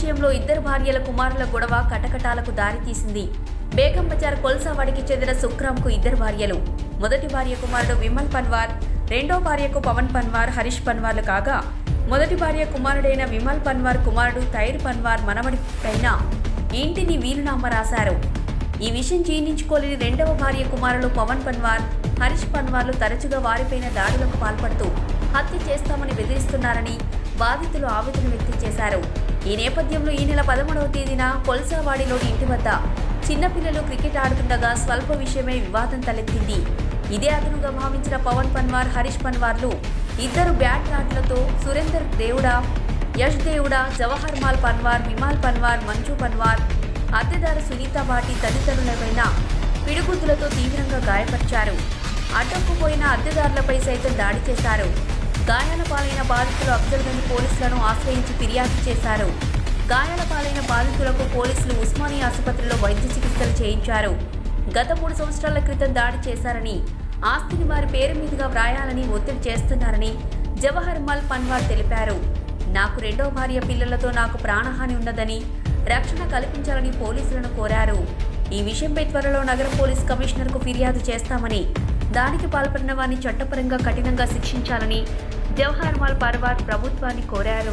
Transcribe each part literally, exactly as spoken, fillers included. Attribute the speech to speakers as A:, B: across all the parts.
A: విషయంలో ఇద్దరు భార్యల కుమారుల గొడవ కటకటాలకు దారితీసింది. బేగం బజార్ కొల్సావాడికి చెందిన సుక్రాంకు ఇద్దరు భార్యలు. మొదటి భార్య కుమారుడు విమల్ పన్వార్, రెండో భార్యకు పవన్ పన్వార్, హరీష్ పన్వార్లు కాగా, మొదటి భార్య కుమారుడైన విమల్ పన్వార్ కుమారుడు తైర్ పన్వార్ మనవడి పైన ఇంటిని వీలునామా రాశారు. ఈ విషయం జీర్ణించుకోలేని రెండవ భార్య కుమారులు పవన్ పన్వార్, హరీష్ పన్వార్లు తరచుగా వారిపైన దాడులకు పాల్పడుతూ హత్య చేస్తామని బెదిరిస్తున్నారని బాధితులు ఆవేదన వ్యక్తం చేశారు. ఈ నేపథ్యంలో ఈ నెల పదమూడవ తేదీన కొల్సావాడిలోని ఇంటి వద్ద చిన్నపిల్లలు క్రికెట్ ఆడుతుండగా స్వల్ప విషయమై వివాదం తలెత్తింది. ఇదే అదనుగా భావించిన పవన్ పన్వార్, హరీష్ పన్వార్లు ఇద్దరు బ్యాట్ రాడ్లతో సురేందర్ దేవుడా, యష్ దేవుడా, జవహర్ మాల్ పన్వార్, విమాల్ పన్వార్, మంజు పన్వార్, అద్దెదారు సునీత భాటి తదితరులపైన పిడుగుద్దులతో తీవ్రంగా గాయపరిచారు. అడ్డొక్కుపోయిన అద్దెదారులపై సైతం దాడి చేశారు. గాయాల పాలైన బాధితులు అఫ్జల్గంజ్ పోలీసులను ఆశ్రయించి ఫిర్యాదు చేశారు. గాయాల పాలైన బాధితులకు పోలీసులు ఉస్మానియా ఆసుపత్రిలో వైద్య చికిత్సలు చేయించారు. గత మూడు సంవత్సరాల క్రితం దాడి చేశారని, ఆస్తిని వారి పేరు మీదుగా వ్రాయాలని ఒత్తిడి చేస్తున్నారని జవహర్ మల్ పన్వార్ తెలిపారు. నాకు రెండో భార్య పిల్లలతో నాకు ప్రాణహాని ఉన్నదని, రక్షణ కల్పించాలని పోలీసులను కోరారు. ఈ విషయంపై త్వరలో నగర పోలీస్ కమిషనర్కు ఫిర్యాదు చేస్తామని, దానికి పాల్పడిన వారిని చట్టపరంగా కఠినంగా శిక్షించాలని जवाहर माल पन्वार प्रभुत्वानी कोरारू।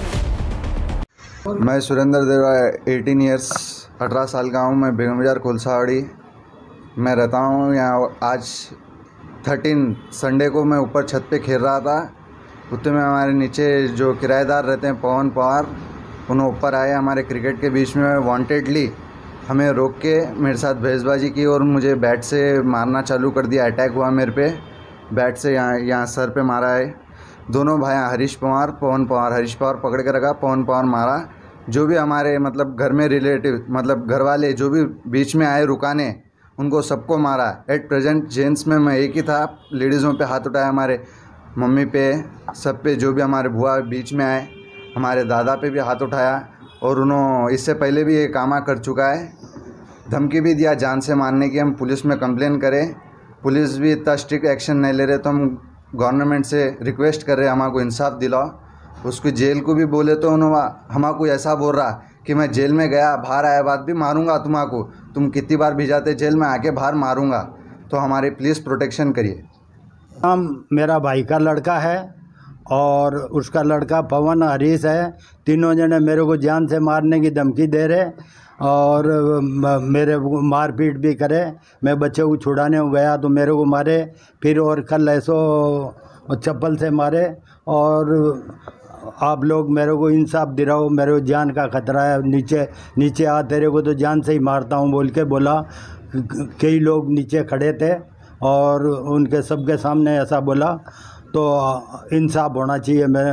B: मैं सुरेंद्र देवड़ा अठारह इयर्स अठारह साल का हूँ। मैं बेगम बाजार कोलसावाड़ी में रहता हूँ। यहाँ आज थर्टीन संडे को मैं ऊपर छत पे खेल रहा था। उतने में हमारे नीचे जो किराएदार रहते हैं पवन पवार, उन्होंने ऊपर आए हमारे क्रिकेट के बीच में वांटेडली हमें रोक के मेरे साथ बहसबाजी की और मुझे बैट से मारना चालू कर दिया। अटैक हुआ मेरे पे, बैट से यहाँ यहाँ सर पे मारा है। दोनों भाई हरीश पवार पवन पवार, हरीश पवार पकड़ के रखा, पवन पवार मारा। जो भी हमारे मतलब घर में रिलेटिव मतलब घर वाले जो भी बीच में आए रुकाने, उनको सबको मारा। एट प्रेजेंट जेंट्स में मैं एक ही था, लेडीज़ों पे हाथ उठाया, हमारे मम्मी पे सब पे, जो भी हमारे बुआ बीच में आए, हमारे दादा पे भी हाथ उठाया। और उन्होंने इससे पहले भी ये कामा कर चुका है, धमकी भी दिया जान से मारने की। हम पुलिस में कंप्लेन करें, पुलिस भी इतना स्ट्रिक्ट एक्शन नहीं ले रहे, तो हम गवर्नमेंट से रिक्वेस्ट कर रहे हैं हमको इंसाफ दिलाओ। उसको जेल को भी बोले तो उन्होंने हमको ऐसा बोल रहा कि मैं जेल में गया, बाहर आया बाद भी मारूंगा तुम्हारा, तुम कितनी बार भी जाते जेल में आके बाहर मारूंगा। तो हमारी प्लीज़ प्रोटेक्शन करिए।
C: हम मेरा भाई का लड़का है और उसका लड़का पवन हरीश है। तीनों जने मेरे को जान से मारने की धमकी दे रहे और मेरे को मारपीट भी करे। मैं बच्चे को छुड़ाने गया तो मेरे को मारे, फिर और कल ऐसो चप्पल से मारे। और आप लोग मेरे को इंसाफ दिलाओ, मेरे को जान का खतरा है, नीचे नीचे आ, तेरे को तो जान से ही मारता हूँ बोल के बोला। कई लोग नीचे खड़े थे और उनके सबके सामने ऐसा बोला। तो इंसाफ होना चाहिए। मेरे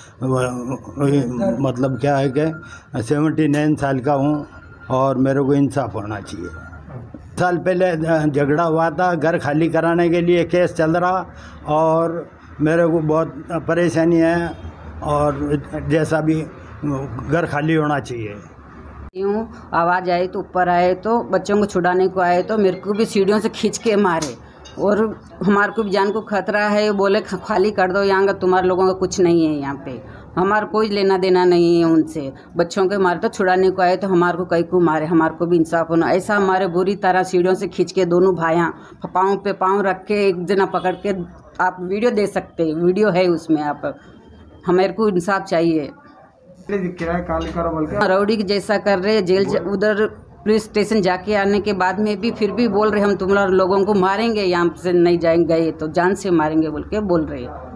C: मतलब क्या है कि सेवेंटी नाइन साल का हूँ और मेरे को इंसाफ होना चाहिए। साल पहले झगड़ा हुआ था, घर खाली कराने के लिए केस चल रहा और मेरे को बहुत परेशानी है और जैसा भी घर खाली होना चाहिए।
D: यूँ आवाज़ आई तो ऊपर आए तो बच्चों को छुड़ाने को आए तो मेरे को भी सीढ़ियों से खींच के मारे और हमारे को भी जान को खतरा है। बोले खाली कर दो यहाँ का, तुम्हारे लोगों का कुछ नहीं है यहाँ पे, हमारा कोई लेना देना नहीं है उनसे। बच्चों के मारे तो छुड़ाने को आए तो हमारे को कई को मारे, हमारे को भी इंसाफ होना। ऐसा हमारे बुरी तरह सीढ़ियों से खींच के दोनों भाइयाँ पाँव पे पाँव रख के एक जना पकड़ के, आप वीडियो दे सकते हैं, वीडियो है उसमें। आप हमारे को इंसाफ चाहिए। रौडी की जैसा कर रहे, जेल उधर पुलिस स्टेशन जाके आने के बाद में भी फिर भी बोल रहे हम तुम लोगों को मारेंगे, यहाँ से नहीं जाएंगे तो जान से मारेंगे बोल के बोल रहे हैं।